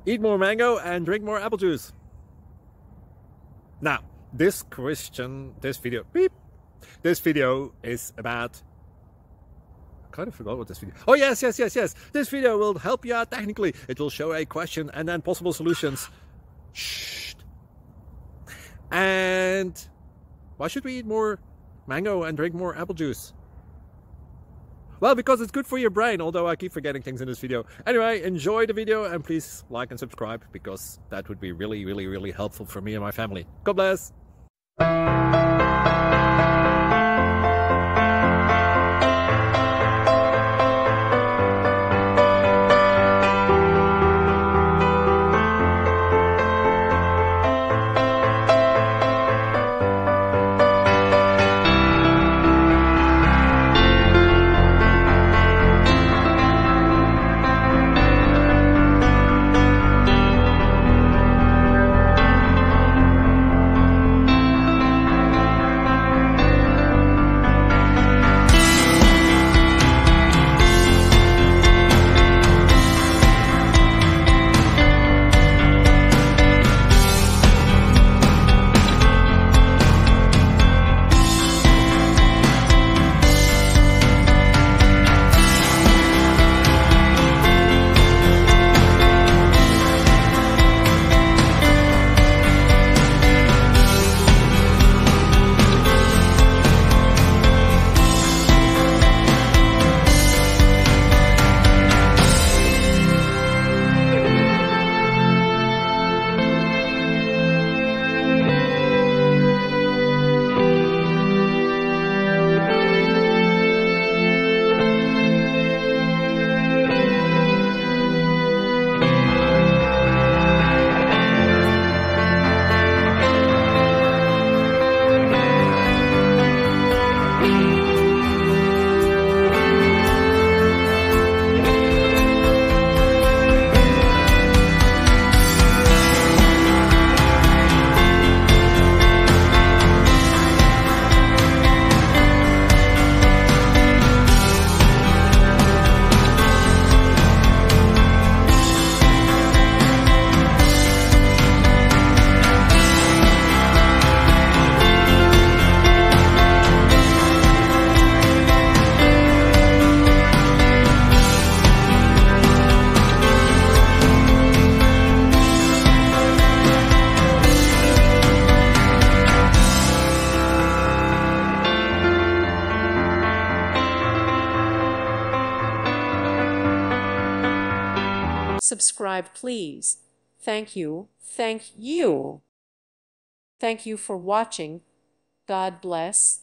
Eat more mango and drink more apple juice. Now, this video is about... I kind of forgot what this video... Oh, yes. This video will help you out technically. It will show a question and then possible solutions. Shh. And why should we eat more mango and drink more apple juice? Well, because it's good for your brain, although I keep forgetting things in this video. Anyway, enjoy the video and please like and subscribe, because that would be really helpful for me and my family. God bless! Subscribe, please. Thank you. Thank you. Thank you for watching. God bless.